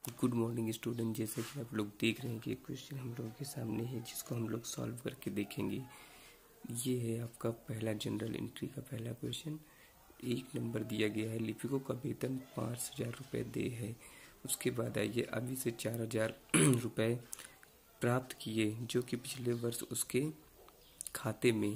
Good morning student. जैसे कि आप लोग देख रहे हैं कि एक क्वेश्चन हम लोगों के सामने है जिसको हम लोग सॉल्व करके देखेंगे। ये है आपका पहला जनरल एंट्री का पहला क्वेश्चन। एक नंबर दिया गया है, लिपिकों का वेतन 5,000 रुपये दे है। उसके बाद आइए, अभी से 4,000 रुपये प्राप्त किए जो कि पिछले वर्ष उसके खाते में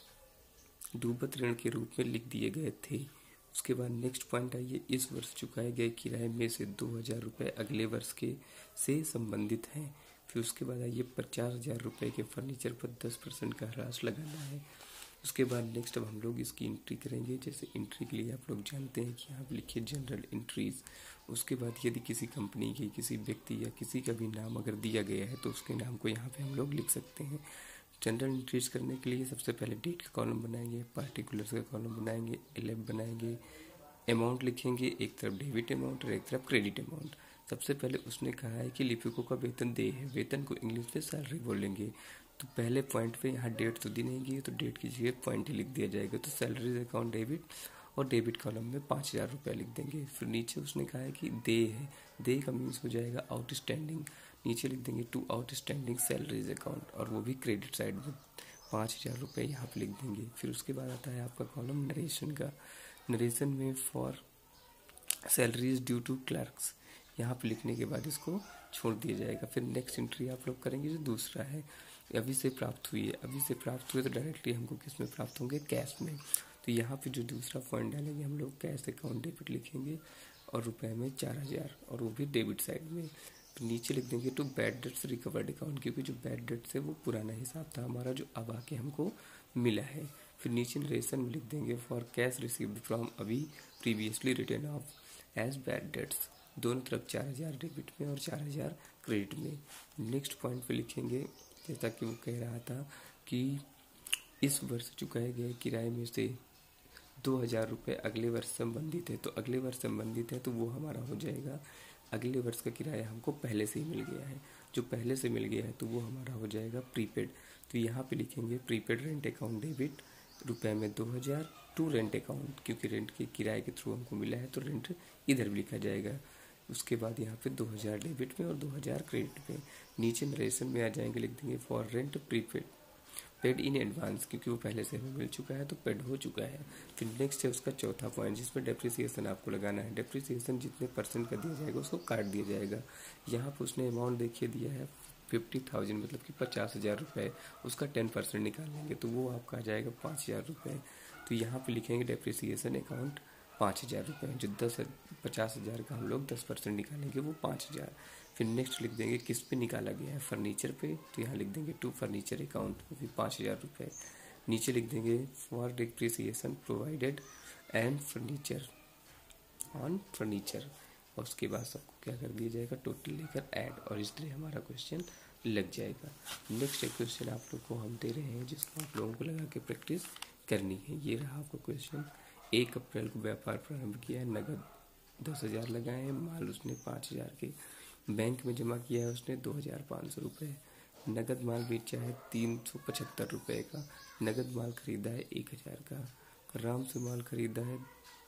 डूबत ऋण के रूप में लिख दिए गए थे। उसके बाद नेक्स्ट पॉइंट आइए, इस वर्ष चुकाए गए किराए में से 2,000 रुपये अगले वर्ष के से संबंधित हैं। फिर उसके बाद आइए, 50,000 रुपये के फर्नीचर पर 10% का ह्रास लगाना है। उसके बाद नेक्स्ट अब हम लोग इसकी एंट्री करेंगे। जैसे एंट्री के लिए आप लोग जानते हैं कि यहाँ लिखिए जनरल एंट्रीज। उसके बाद यदि किसी कंपनी के, किसी व्यक्ति या किसी का भी नाम अगर दिया गया है तो उसके नाम को यहाँ पे हम लोग लिख सकते हैं। जनरल एंट्रीज करने के लिए सबसे पहले डेट का कॉलम बनाएंगे, पार्टिकुलर्स का कॉलम बनाएंगे, एलएफ बनाएंगे, अमाउंट लिखेंगे, एक तरफ डेबिट अमाउंट और एक तरफ क्रेडिट अमाउंट। सबसे पहले उसने कहा है कि लिपिकों का वेतन दे है, वेतन को इंग्लिश में सैलरी बोलेंगे। तो पहले पॉइंट पे यहाँ डेट तो दी नहीं गई, तो डेट की जगह पॉइंट ही लिख दिया जाएगा। तो सैलरीज अकाउंट डेबिट, और डेबिट कॉलम में 5,000 रुपये लिख देंगे। फिर नीचे उसने कहा है कि दे है, दे का मीन्स हो जाएगा आउटस्टैंडिंग। नीचे लिख देंगे टू आउटस्टैंडिंग सैलरीज अकाउंट, और वो भी क्रेडिट साइड में 5,000 रुपये यहाँ पे लिख देंगे। फिर उसके बाद आता है आपका कॉलम नरेशन का। नरेशन में for salaries due to clerks, यहाँ पे लिखने के बाद इसको छोड़ दिया जाएगा। फिर नेक्स्ट एंट्री आप लोग करेंगे जो दूसरा है, अभी से प्राप्त हुई है। अभी से प्राप्त हुए तो डायरेक्टली हमको किस में प्राप्त होंगे, कैश में। तो यहाँ पे जो दूसरा पॉइंट डालेंगे हम लोग, कैश अकाउंट डेबिट लिखेंगे और रुपए में 4,000, और वो भी डेबिट साइड में। तो नीचे लिख देंगे to bad debts recovered account, क्योंकि जो बैड डेट्स है वो पुराना हिसाब था हमारा जो अब आके हमको मिला है। फिर नीचे नरेशन में लिख देंगे फॉर कैश रिसीव्ड फ्रॉम अभी previously written off as bad debts, दोनों तरफ 4,000 डेबिट में और 4,000 क्रेडिट में। नेक्स्ट पॉइंट पे लिखेंगे, जैसा कि वो कह रहा था कि इस वर्ष चुकाए गए किराए में से 2,000 रुपये अगले वर्ष संबंधित है। तो अगले वर्ष संबंधित है तो वो हमारा हो जाएगा, अगले वर्ष का किराया हमको पहले से ही मिल गया है। जो पहले से मिल गया है तो वो हमारा हो जाएगा प्रीपेड। तो यहाँ पे लिखेंगे प्रीपेड रेंट अकाउंट डेबिट, रुपए में 2,000 टू रेंट अकाउंट, क्योंकि रेंट के किराए के थ्रू हमको मिला है तो रेंट इधर भी लिखा जाएगा। उसके बाद यहाँ पे 2,000 डेबिट में और 2,000 क्रेडिट में। नीचे नरेशन में आ जाएंगे, लिख देंगे for rent prepaid paid in advance, क्योंकि वो पहले से हमें मिल चुका है तो पेड हो चुका है। फिर नेक्स्ट है उसका चौथा पॉइंट, जिसमें डेप्रिसिएशन आपको लगाना है। डेप्रिसिएशन जितने परसेंट का दिया जाएगा उसको काट दिया जाएगा। यहाँ पर उसने अमाउंट देखिए दिया है 50,000, मतलब कि 50,000 रुपये। उसका 10% निकाल लेंगे तो वो आपका आ जाएगा 5,000 रुपये। तो यहाँ पे लिखेंगे डेप्रिसिएशन अकाउंट 5,000 रुपये, जो 50,000 का हम लोग 10% निकालेंगे वो 5,000। फिर नेक्स्ट लिख देंगे किस पे निकाला गया है, फर्नीचर पे, तो यहाँ लिख देंगे टू फर्नीचर अकाउंट, वो भी 5,000 रुपये। नीचे लिख देंगे for depreciation provided and furniture on furniture, और उसके बाद सबको क्या कर दिया जाएगा, टोटल लेकर ऐड, और इस तरह हमारा क्वेश्चन लग जाएगा। नेक्स्ट क्वेश्चन आप लोग को हम दे रहे हैं जिसको आप लोगों को लगा के प्रैक्टिस करनी है। ये रहा आपका क्वेश्चन। 1 अप्रैल को व्यापार प्रारंभ किया है, नगद 10,000 लगाए हैं, माल उसने 5,000 के बैंक में जमा किया है उसने 2,500 रुपये। नगद माल बेचा है 375 रुपये का। नगद माल खरीदा है 1,000 का। राम से माल खरीदा है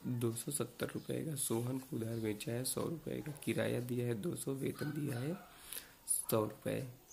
270 रुपये का। सोहन को उधार बेचा है 100 रुपये का। किराया दिया है 200, वेतन दिया है 100 रुपये।